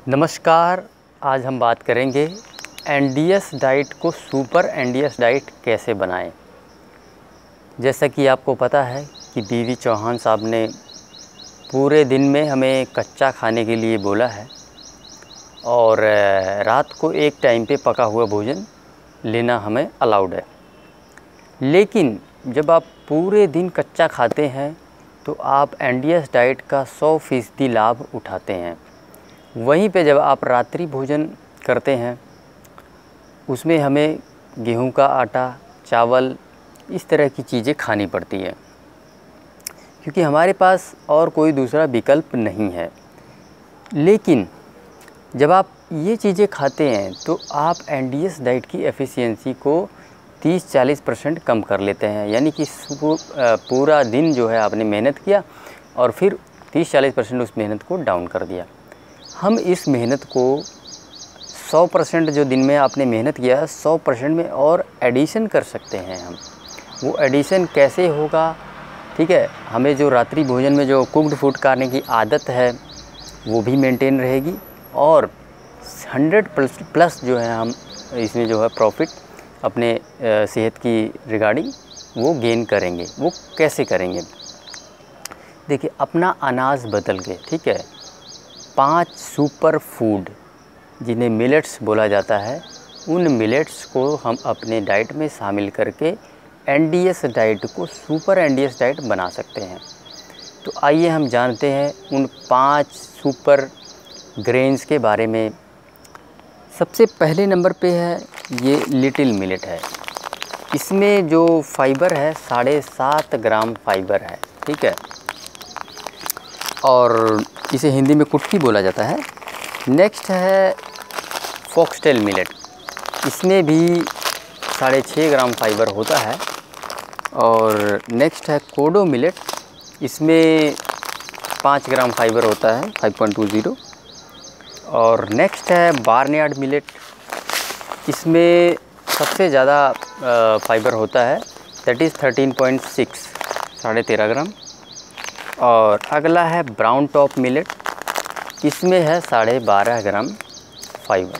नमस्कार। आज हम बात करेंगे एनडीएस डाइट को सुपर एनडीएस डाइट कैसे बनाएं। जैसा कि आपको पता है कि बीवी चौहान साहब ने पूरे दिन में हमें कच्चा खाने के लिए बोला है और रात को एक टाइम पे पका हुआ भोजन लेना हमें अलाउड है। लेकिन जब आप पूरे दिन कच्चा खाते हैं तो आप एनडीएस डाइट का 100% लाभ उठाते हैं। वहीं पे जब आप रात्रि भोजन करते हैं उसमें हमें गेहूं का आटा, चावल, इस तरह की चीज़ें खानी पड़ती हैं क्योंकि हमारे पास और कोई दूसरा विकल्प नहीं है। लेकिन जब आप ये चीज़ें खाते हैं तो आप एनडीएस डाइट की एफिशिएंसी को 30-40% कम कर लेते हैं। यानी कि पूरा दिन जो है आपने मेहनत किया और फिर 30-40% उस मेहनत को डाउन कर दिया। हम इस मेहनत को 100% जो दिन में आपने मेहनत किया है 100% में और एडिशन कर सकते हैं। हम वो एडिशन कैसे होगा, ठीक है, हमें जो रात्रि भोजन में जो कुक्ड फूड खाने की आदत है वो भी मेंटेन रहेगी और 100+ जो है हम इसमें जो है प्रॉफिट अपने सेहत की रिगार्डिंग वो गेन करेंगे। वो कैसे करेंगे? देखिए, अपना अनाज बदल के, ठीक है, 5 सुपर फूड जिन्हें मिलेट्स बोला जाता है, उन मिलेट्स को हम अपने डाइट में शामिल करके एनडीएस डाइट को सुपर एनडीएस डाइट बना सकते हैं। तो आइए हम जानते हैं उन 5 सुपर ग्रेन्स के बारे में। सबसे पहले नंबर पे है ये लिटिल मिलेट है। इसमें जो फाइबर है 7.5 ग्राम फाइबर है, ठीक है, और इसे हिंदी में कुटकी बोला जाता है। नेक्स्ट है फॉक्सटेल मिलेट। इसमें भी 6.5 ग्राम फाइबर होता है। और नेक्स्ट है कोडो मिलेट। इसमें 5 ग्राम फाइबर होता है, 5.20। और नेक्स्ट है बार्नयार्ड मिलेट। इसमें सबसे ज़्यादा फाइबर होता है, दैट इज़ 13.6, 13.5 ग्राम। और अगला है ब्राउन टॉप मिलेट। इसमें है 12.5 ग्राम फाइबर।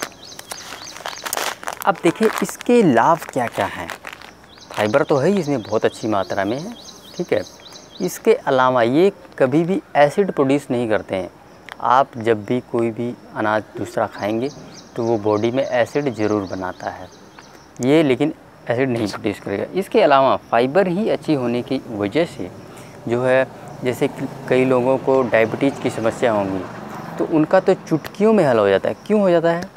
अब देखिए इसके लाभ क्या क्या हैं। फाइबर तो है ही, इसमें बहुत अच्छी मात्रा में है, ठीक है। इसके अलावा ये कभी भी एसिड प्रोड्यूस नहीं करते हैं। आप जब भी कोई भी अनाज दूसरा खाएंगे तो वो बॉडी में एसिड ज़रूर बनाता है ये, लेकिन एसिड नहीं प्रोड्यूस करेगा। इसके अलावा फाइबर ही अच्छी होने की वजह से जो है, जैसे कई लोगों को डायबिटीज़ की समस्या होंगी तो उनका तो चुटकियों में हल हो जाता है। क्यों हो जाता है?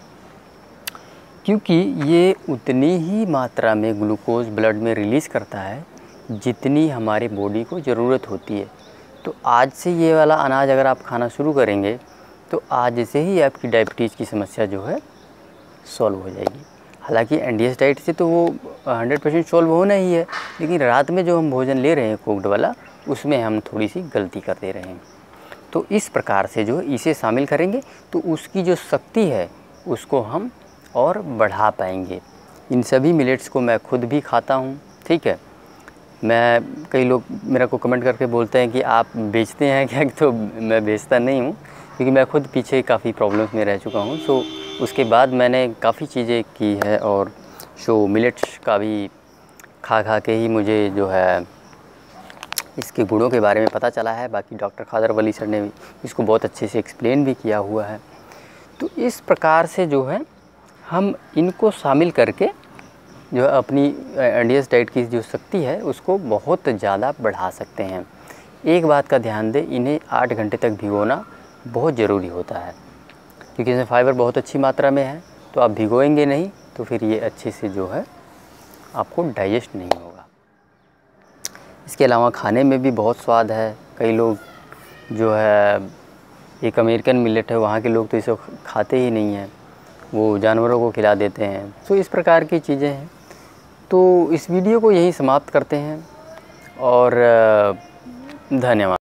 क्योंकि ये उतनी ही मात्रा में ग्लूकोज ब्लड में रिलीज़ करता है जितनी हमारी बॉडी को ज़रूरत होती है। तो आज से ये वाला अनाज अगर आप खाना शुरू करेंगे तो आज से ही आपकी डायबिटीज़ की समस्या जो है सॉल्व हो जाएगी। हालांकि एनडीएस डाइट से तो वो 100% सॉल्व होना ही है, लेकिन रात में जो हम भोजन ले रहे हैं कुक्ड वाला, उसमें हम थोड़ी सी गलती कर दे रहे हैं। तो इस प्रकार से जो है इसे शामिल करेंगे तो उसकी जो शक्ति है उसको हम और बढ़ा पाएंगे। इन सभी मिलेट्स को मैं खुद भी खाता हूँ, ठीक है। कई लोग मेरे को कमेंट करके बोलते हैं कि आप बेचते हैं क्या, तो मैं बेचता नहीं हूँ क्योंकि मैं खुद पीछे काफ़ी प्रॉब्लम्स में रह चुका हूँ। सो उसके बाद मैंने काफ़ी चीज़ें की है और मिलेट्स का भी खा के ही मुझे जो है इसके गुणों के बारे में पता चला है। बाकी डॉक्टर खादर वली सर ने भी इसको बहुत अच्छे से एक्सप्लेन भी किया हुआ है। तो इस प्रकार से जो है हम इनको शामिल करके जो है अपनी एनडीएस डाइट की जो शक्ति है उसको बहुत ज़्यादा बढ़ा सकते हैं। एक बात का ध्यान दें, इन्हें 8 घंटे तक भिगोना बहुत ज़रूरी होता है क्योंकि इसमें फाइबर बहुत अच्छी मात्रा में है। तो आप भिगोएंगे नहीं तो फिर ये अच्छे से जो है आपको डाइजेस्ट नहीं होगा। इसके अलावा खाने में भी बहुत स्वाद है। कई लोग जो है, एक अमेरिकन मिलेट है, वहाँ के लोग तो इसे खाते ही नहीं हैं, वो जानवरों को खिला देते हैं। तो इस प्रकार की चीज़ें हैं। तो इस वीडियो को यहीं समाप्त करते हैं और धन्यवाद।